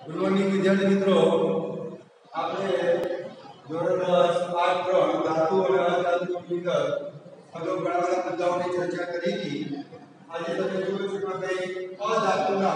Good morning વિદ્યાર્થી મિત્રો, આપણે ધોરણ 10 પાઠ 3 ધાતુ અને અધાતુની અંદર અગાઉ ઘણા બધા મુદ્દાઓની ચર્ચા કરી હતી. આજે તમે જોયું છે કે ભાઈ અધાતુના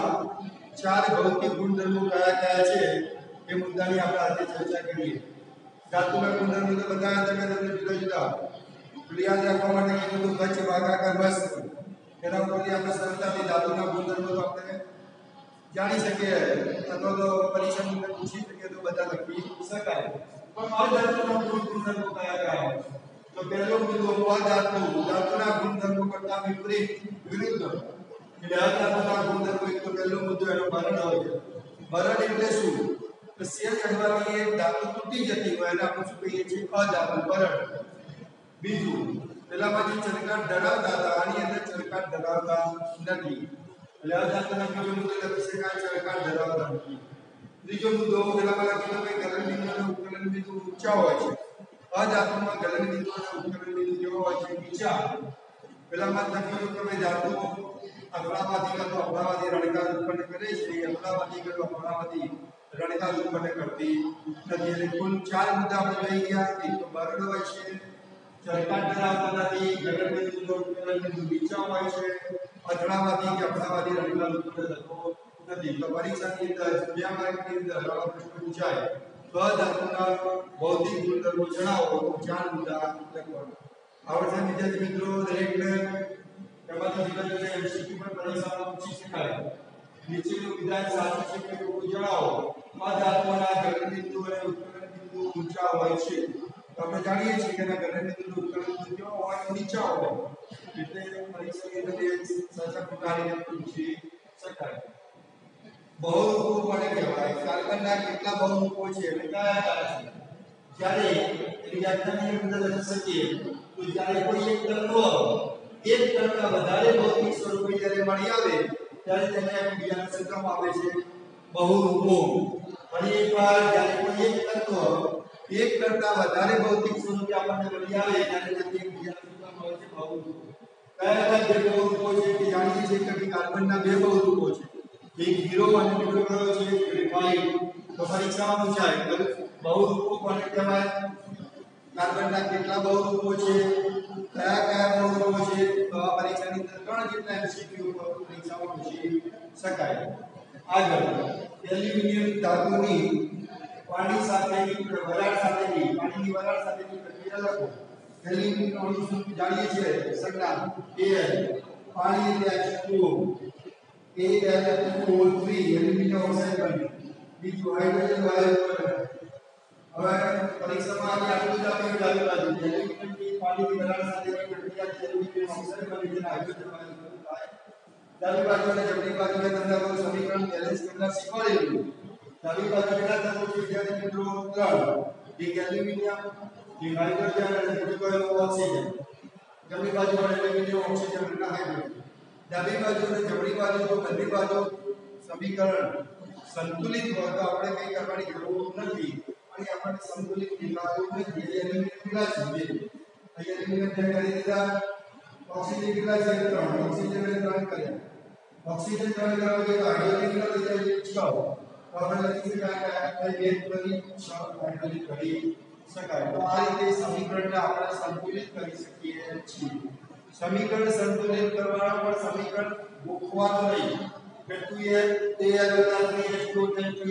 4 ભૌતિક ગુણધર્મો કયા કયા છે એ મુદ્દાની આપણે આજે ચર્ચા કરીએ. ધાતુના ગુણધર્મો તો બતાવ્યા તમે તમને જુદા જુદા યાદ રાખવા માટે કીધું તો કચ્છ ભાગાકાર વસ્તુ એના ઉપરથી આપણે સરળતાથી ધાતુના ગુણધર્મો તો આપણે જાણી શકીએ અથવા તો પરીક્ષાની અંદર પૂછી શકીએ તો બધા લખી શકાય. પણ અધાતુના ગુણધર્મો કયા કયા? તો પહેલો મુદ્દો ધાતુના ગુણધર્મો કરતા વિરુદ્ધ એટલે અધાતુના ગુણધર્મો એક તો પહેલો મુદ્દો એનો બરણ હોય છે. બરણ એટલે શું? તો સેલ ચડવાથી એક ધાતુ તૂટી જતી હોય એને આપણે શું કહીએ છીએ? અધાતુ બરણ. બીજું, પેલામાંથી ચળકાટ ધરાવતા હતા આની અંદર ચળકાટ ધરાવતા નથી એટલે અધાતુના બીજો મુદ્દો લખી શકાય ચળકાટ ધરાવતા નથી. ત્રીજો મુદ્દો પેલામાં લખેલો કે ગલન બિંદુ અને ઉત્કલન બિંદુ ઊંચા હોય છે. અધાતુમાં ગલન બિંદુ અને ઉત્કલન બિંદુ કેવો હોય છે? નીચા. પેલામાં લખેલું કે ભાઈ ધાતુ અફળાવાથી કાં તો અફળાવાથી રણકાર ઉત્પન્ન કરે છે, અફળાવાથી કાં તો અફળાવાથી રણકાર ઉત્પન્ન કરતી નથી. એટલે કુલ 4 મુદ્દા આપણે જોઈ ગયા. એક તો બરણ હોય છે, ચળકાટ ધરાવતા નથી, ગલન બિંદુ અને ઉત્કલન બિંદુ નીચા હોય છે, અથડાવાથી કે અફળાવાથી રણકાર ઉત્પન્ન થતો નથી. તો પરીક્ષાની અંદર 2 માર્કની અંદર આવા પ્રશ્નો પૂછાય તો ધાતુના ભૌતિક ગુણધર્મો જણાવો તો 4 મુદ્દા લખવાના. આવડતા વિદ્યાર્થી મિત્રો દરેકને એમાંથી જુદા જુદા એમસીક્યુ પણ પરીક્ષામાં પૂછી શકાય. નીચેનું વિધાન સાચું છે કે ખોટું જણાવો. અધાતુના ગલન બિંદુ અને ઉત્કલન બિંદુ ઊંચા હોય છે. તો આપણે જાણીએ છીએ કે ગલન બિંદુ ઉત્કલન બિંદુ કેવો હોય? નીચા હોય. એટલે પરીક્ષાની અંદર સાચા પ્રકારે પૂછી શકાય. બહુરૂપો કોને કહેવાય? કાર્બનના કેટલા બહુરૂપો છે એટલે કયા કયા છે? જ્યારે વ્યાખ્યાનની અંદર લખી શકીએ તો જ્યારે કોઈ એક તત્વ એક કરતા વધારે ભૌતિક સ્વરૂપે જ્યારે મળી આવે ત્યારે તેને બીજાના સૂત્રમાં આવે છે બહુરૂપો. ફરી એકવાર જ્યારે કોઈ એક તત્વ એક કરતા વધારે ભૌતિક સ્વરૂપે આપણને મળી આવે ત્યારે તેને બીજાના સૂત્રમાં આવે છે બહુરૂપો. કયા કયા બે બહુરૂપો છે કે જાણીએ છીએ કે કાર્બનના 2 બહુરૂપો છે, એક હીરો અને બીજો કયો છે? ગ્રેફાઇટ. તો પરીક્ષામાં પૂછાય બહુરૂપો કોને કહેવાય? કાર્બનના કેટલા બહુરૂપો છે? કયા કયા બહુરૂપો છે? તો આ પરીક્ષાની અંદર 3 જેટલા એમસીક્યુ પરીક્ષામાં પૂછી શકાય. આગળ એલ્યુમિનિયમ ધાતુની પાણીની વરાળ સાથેની પ્રક્રિયા લખો. એલ્યુમિનિયમ અણુ શું જાણીએ છીએ? સંજ્ઞા Al. પાણી એટલે H2O. Al3 એલ્યુમિનિયમ ઓક્સાઇડ બને. બીજું હાઇડ્રોજન વાયુ બને. હવે પરીક્ષામાં આટલું જ આપણે ડાબી બાજુ એલ્યુમિનિયમની પાણીની વરાળ સાથેની પ્રક્રિયા એલ્યુમિનિયમ ઓક્સાઇડ બને છે હાઇડ્રોજન વાયુ ઉત્પન્ન થાય. ડાબી બાજુ અને જમણી બાજુએ તમને આ સમીકરણ બેલેન્સ કરતા શીખવાડેલું. ડાબી બાજુ કેટલા તત્વો છે વિદ્યાર્થી મિત્રો? 3. એક એલ્યુમિનિયમ, એક હાઇડ્રોજન અને બીજું કયું? ઓક્સિજન. જમણી બાજુ પર એલ્યુમિનિયમ, ઓક્સિજન અને હાઇડ્રોજન. ડાબી બાજુ અને જમણી બાજુ તો બંને બાજુ સમીકરણ સંતુલિત હોય તો આપણે કંઈ કરવાની જરૂર નથી. અને આપણને સંતુલિત દેખાતું નથી. એલ્યુમિનિયમ કેટલા છે? 2. એલ્યુમિનિયમ જે કરી દીધા. ઓક્સિજન કેટલા છે? 3. ઓક્સિજન ને 3 કર્યા. ઓક્સિજન 3 કરવા તો હાઇડ્રોજન કેટલા થઈ જાય? 6. તો આપણે લખી શકાય કે 2 કરી 6 હાઇડ્રોજન કરી શકાય. તો આ રીતે સમીકરણને આપણે સંતુલિત કરી શકીએ છીએ. સમીકરણ સંતુલિત કરવાના પણ સમીકરણ ગોખવાનું નહીં કે 2l 3h2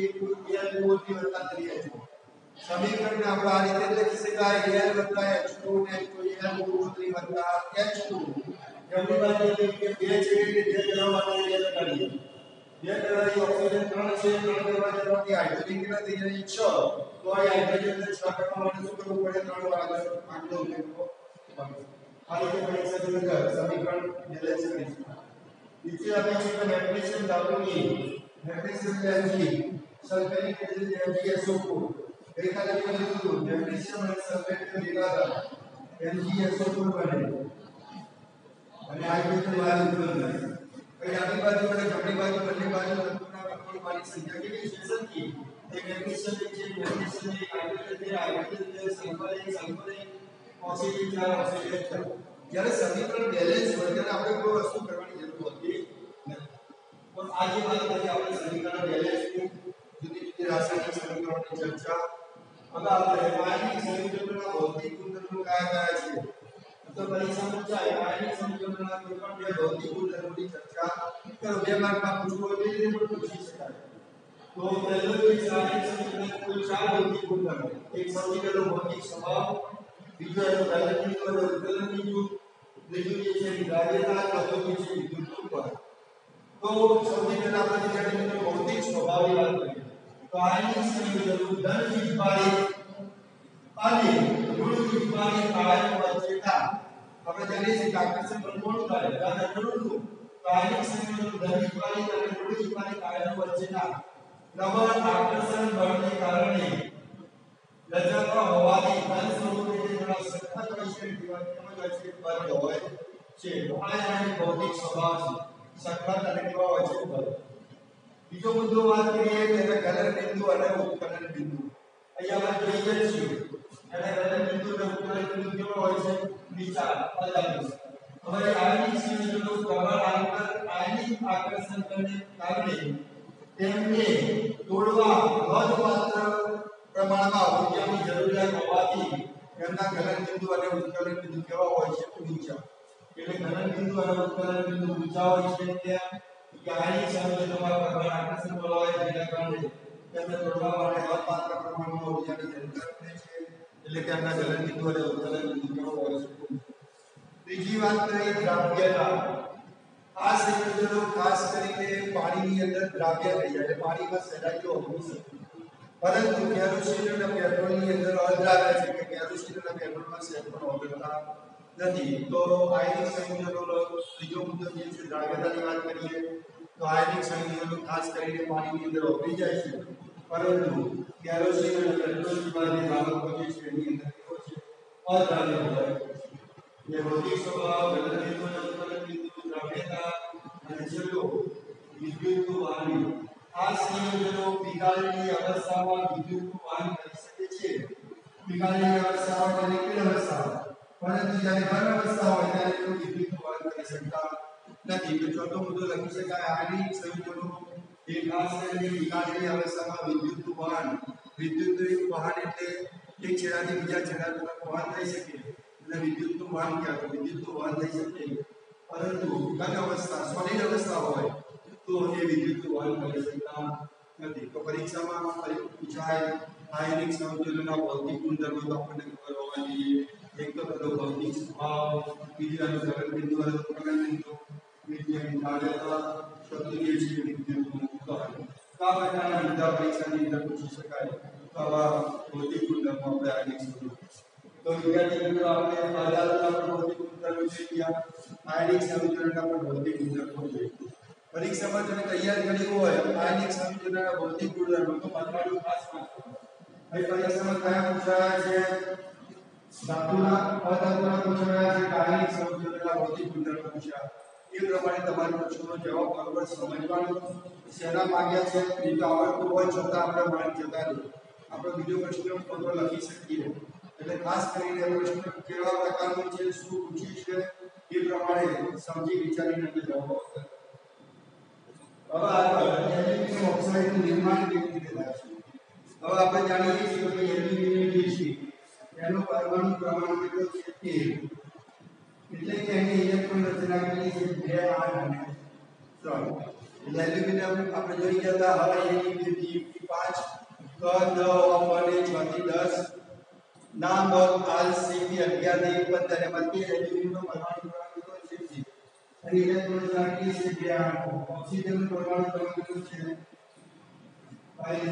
3h2 સમીકરણને આપણે આ રીતે લખી શકાય l h2 h2 જમણી બાજુ કે 2 છે એટલે 2 કરવા માટે l કરીએ. 2 કરવાથી ઓક્સિજન 3 છે, 3 કરવા જવાથી હાઇડ્રોજન કેટલા થઈ જાય? 6. તો આ હાઇડ્રોજનને 6 કરવા માટે શું કરવું પડે? 3 વાર આટલો ઉમેરવો પડે. આ રીતે પરીક્ષાની અંદર સમીકરણ બેલેન્સ કરી શકાય. નીચે આપેલ છે કે મેગ્નેશિયમ ધાતુની મેગ્નેશિયમ Mg સલ્ફેટિક એસિડ MgSO4 ગઈકાલે આપણે લીધું મેગ્નેશિયમ અને સલ્ફેટ ભેગા થાય MgSO4 બને અને હાઇડ્રોજન વાયુ ઉત્પન્ન થાય. હવે ડાબી બાજુ અને જમણી બાજુ બંને બાજુ તત્વોના પરમાણુની સંખ્યા કેટલી છે? સંખ્યા એક મેગ્નેશિયમ છે, મેગ્નેશિયમ એક હાઇડ્રોજન છે, હાઇડ્રોજન છે, સલ્ફર ઓક્સિજન 4 ઓક્સિજન 4. જ્યારે સમીકરણ બેલેન્સ હોય ત્યારે આપણે કોઈ વસ્તુ કરવાની જરૂર હોતી નથી. પણ આજે વાત કરીએ આપણે સમીકરણ બેલેન્સની રાસાયણિક સમીકરણોની ચર્ચા. હવે આપણે આયનિક સંયોજનોના ભૌતિક ગુણધર્મો કયા છે તો પરીક્ષામાં પૂછાય આયનિક સંયોજનોના કોઈ પણ બે ભૌતિક ગુણધર્મોની ચર્ચા કરો. 2 માર્કમાં પૂછવું હોય તો એ પણ પૂછી શકાય. તો પહેલો જે આયનિક સંયોજનોના કુલ 4 ભૌતિક ગુણધર્મો. એક સૌથી પહેલો ભૌતિક સ્વભાવ, બીજો એનો ગલનબિંદુ અને ઉત્કલનબિંદુ, ત્રીજું જે છે દ્રાવ્યતા, ચોથું જે છે વિદ્યુત ઉપર. તો સૌથી પહેલા આપણે વિદ્યાર્થીઓનો ભૌતિક સ્વભાવની વાત કરીએ તો આયનિક સંયોજનો ધન વીજભારિત અને ઋણ વીજભારિત આયન વચ્ચેના આપણે જાણીએ છીએ કે આકર્ષણ બળ કોણ કરે ધન અને ઋણનું. તો આયનિક સંયોજનો ધન વીજભારિત અને ઋણ વીજભારિત આયન વચ્ચેના પ્રબળ આકર્ષણ બળને કારણે રચાતા હોવાથી ધન સ્વરૂપે તેના સખત હોય છે દિવાલમાં હોય છે બંધ હોય છે. આ આયનિક ભૌતિક સ્વભાવ છે. સખત અને કેવા હોય છે બંધ. બીજો મુદ્દો વાત કરીએ તો ગલન બિંદુ અને ઉત્કલન બિંદુ. અહીંયા આપણે જોઈએ છીએ અને ગલન બિંદુ અને ઉત્કલન બિંદુ કેવા હોય છે નીચા અલગ. હવે આયનિક સંયોજનો પ્રબળ આયનિક આકર્ષણને કારણે તેમને તોડવા નોંધપાત્ર પ્રમાણમાં ઊર્જાની જરૂરિયાત હોવાથી તેમના ગલન બિંદુ અને ઉત્કલન બિંદુ કેવા હોય છે ઊંચા. એટલે ગલન બિંદુ અને ઉત્કલન બિંદુ ઊંચા હોય છે કે આયનિક સંયોજનોમાં પ્રબળ આકર્ષણ બળ હોય જેના કારણે તેમને તોડવા માટે નોંધપાત્ર પ્રમાણમાં ઊર્જાની જરૂરિયાત પડે છે. એટલે તેમના ગલન બિંદુ અને ઉત્કલન બિંદુ કેવા હોય છે. ત્રીજી વાત કરીએ દ્રાવ્યતા. આ સંયોજનો ખાસ કરીને પાણીની અંદર દ્રાવ્ય થઈ જાય એટલે પાણીમાં સહેલાઈથી ઓગળી શકે. પરંતુ કેરોસીન અને પેટ્રોલની અંદર અદ્રાવ્ય છે કે કેરોસીન અને પેટ્રોલમાં સહેજ પણ ઓગળતા નથી. તો આયનિક સંયોજનોનો ત્રીજો મુદ્દો જે છે દ્રાવ્યતાની વાત કરીએ તો આયનિક સંયોજનો ખાસ કરીને પાણીની અંદર ઓગળી જાય છે. પરંતુ કેરોસીન અને પેટ્રોલ જેવી બાબતો જે છે એની અંદર કેવો છે અદ્રાવ્ય હોય છે. ये भौतिक स्वभाव गलत बिंदु और उत्कलन बिंदु द्रव्यता અને છેલ્લો વિદ્યુતનું વહન. આ સંયોજનો પીગાળની અવસ્થામાં વિદ્યુતનું વહન કરી શકે છે. પીગાળની અવસ્થામાં એટલે લિક્વિડ અવસ્થા, પરંતુ જ્યારે ઘન અવસ્થા હોય ત્યારે તેઓ વિદ્યુતનું વહન કરી શકતા નથી. તો ચોથો મુદ્દો લખી શકાય આયનિક સંયોજનો એ ખાસ કરીને પીગાળની અવસ્થામાં વિદ્યુતનું વહન. વિદ્યુતનું વહન એટલે એક છેડાથી બીજા છેડા તરફ વહન થઈ શકે અને વિદ્યુતનું વહન કહેવાય. વિદ્યુતનું વહન થઈ શકે પરંતુ ઘન અવસ્થા સોલિડ અવસ્થા હોય તો એ વિદ્યુતનું વહન કરી શકતા નથી. તો પરીક્ષામાં પૂછાય આયનિક સંયોજનોના ભૌતિક ગુણધર્મો તો આપણને ખબર હોવા જોઈએ. એક તો પેલો ભૌતિક સ્વભાવ, બીજો એનો ગલન બિંદુ અને ઉત્કલન બિંદુ, બીજું એની દ્રાવ્યતા, ચોથું જે છે વિદ્યુતનું વહન. તો આ પ્રકારના મુદ્દા પરીક્ષાની અંદર પૂછી શકાય. તો આવા ભૌતિક ગુણધર્મો આપણે આયનિક સંયોજનો. તો વિદ્યાર્થી મિત્રો આપણે આધારના પર ભૌતિક ગુણધર્મો જોઈ ગયા, આયનિક સંયોજનોના પર ભૌતિક ગુણધર્મો જોઈ. પરીક્ષામાં તમે તૈયાર કરી હોય આયનિક સંયોજનોના ભૌતિક ગુણધર્મો તો મતવાળું ખાસ વાંચો. હવે પરીક્ષામાં કયા પૂછાયા છે ધાતુના અધાતુના પૂછાયા છે આયનિક સંયોજનોના ભૌતિક ગુણધર્મો પૂછ્યા. એ પ્રમાણે તમારે પ્રશ્નનો જવાબ બરોબર સમજવાનો. શેના માંગ્યા છે એ તો આવડતું હોય છતાં આપણે માર્ક જતા રહે. આપણે બીજો પ્રશ્ન પત્ર લખી શકીએ. એટલે ખાસ કરીને પ્રશ્ન કેવા પ્રકારનો છે, શું પૂછ્યું છે એ પ્રમાણે સમજી વિચારીને જવાબ આપો. હવે આગળ એલ્યુમિનિયમ ઓક્સાઇડનું નિર્માણ કેવી રીતે થાય છે. હવે આપણે જાણીએ છીએ કે એલ્યુમિનિયમ જે છે એનો પરમાણુ ક્રમાંક કેટલો છે 13. એટલે કે એની ઇલેક્ટ્રોન રચના કેટલી છે 2 8 અને 3. એટલે એલ્યુમિનિયમ આપણે જોઈ ગયા હતા હવે એની 2 થી 5 ક દ અને 6 થી 10 ના બોલ આલ સી થી 11 થી 15 અને બધી એલ્યુમિનિયમનો પરમાણુ ક્રમાંક કેટલો છે 6. અને ઇલેક્ટ્રોન રચના કેટલી છે 2 8. ઓક્સિજનનો પરમાણુ ક્રમાંક કેટલો છે 5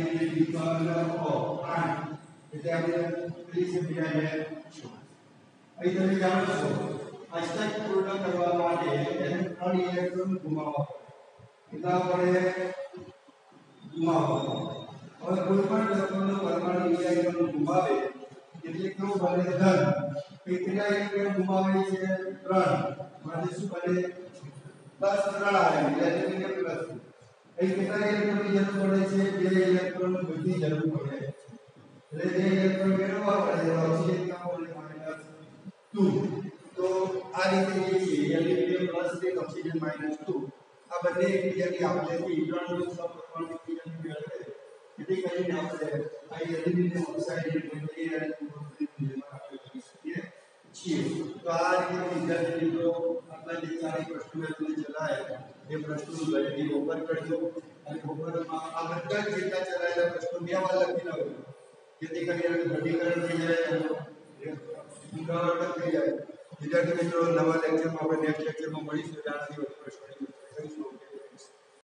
એટલે આપણે કેટલી છે 2 અને 6. અહીં તમે જાણો છો અષ્ટક પૂર્ણ કરવા માટે એને 3 ઇલેક્ટ્રોન ગુમાવવા પડે. એટલા પડે ગુમાવવા. હવે કોઈ પણ તત્વનો પરમાણુ ઇલેક્ટ્રોન ગુમાવે એટલે કેવું બને ધન. કેટલા ઇલેક્ટ્રોન ગુમાવે છે 3 માટે શું બને પ્લસ 3 આવે એટલે એલ્યુમિનિયમ પ્લસ. અહીં કેટલા ઇલેક્ટ્રોનની જરૂર પડે છે 2 ઇલેક્ટ્રોન બધી જરૂર પડે. એટલે 2 ઇલેક્ટ્રોન મેળવવા પડે ઓક્સિજન ક્યાં પડે -2. તો આ રીતે જે છે એલ્યુમિનિયમ પ્લસ છે ઓક્સિજન -2 આ બંને એકબીજાની આપલેથી ઇલેક્ટ્રોનનો સપરમાણુ એકબીજાને મેળવે જેથી કરીને આપણે આ એલ્યુમિનિયમ ઓક્સાઇડ આપણે શકીએ છીએ. તો આ રીતે વિદ્યાર્થી મિત્રો આપણા જે 4 પ્રશ્નો મેં તમને ચલાવ્યા એ પ્રશ્નોનું ઘરેથી હોમવર્ક કરજો અને હોમવર્કમાં આ બધા જ જેટલા ચલાવેલા પ્રશ્નો 2 વાર લખી લાવજો જેથી કરીને ઘટીકરણ થઈ જાય અને પુનરાવર્તન થઈ જાય. વિદ્યાર્થી મિત્રો નવા લેક્ચરમાં આપણે નેક્સ્ટ લેક્ચરમાં મળીશું. આનાથી વધુ પ્રશ્નો